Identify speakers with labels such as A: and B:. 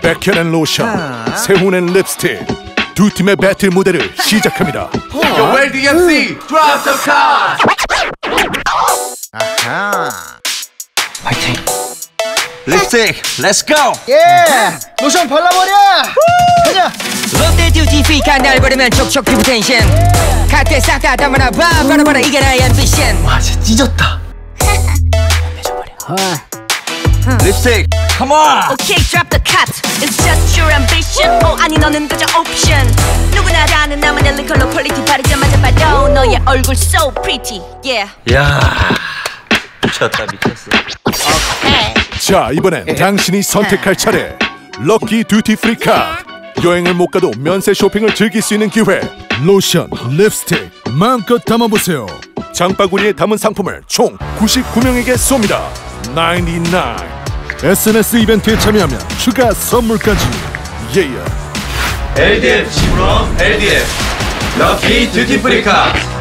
A: 백현앤 로션, 세훈앤 립스틱 두 팀의 배틀 무대를 시작합니다.
B: Yo, where DMC? Drop the card!
C: 아하.
B: 화이팅! 립스틱, let's go!
C: 예! 로션 발라버려! 가자!
D: 롯데 듀티 가 날 버리면 촉촉 피부 텐션 갓대 싹 다 담아놔 봐 바라봐라 이게 나의 앰비션
B: 와 진짜 찢었다. 립스틱, come on!
E: Okay, drop the cut. It's just your ambition. 아니 너는 그저 옵션. 누구나 다 아는 나만의 리컬러 퀄리티 바르자마자 봐도 너의 얼굴 so pretty. Yeah.
B: 야, 미쳤다 미쳤어.
E: Okay.
A: 자, 이번엔 당신이 선택할 차례. 럭키 듀티 프리 카드. 여행을 못 가도 면세 쇼핑을 즐길 수 있는 기회. 로션, 립스틱 마음껏 담아보세요. 장바구니에 담은 상품을 총 99명에게 쏩니다. 99. SNS 이벤트에 참여하면 추가 선물까지.
B: LDF from LDF 럭키 듀티 프리 카드.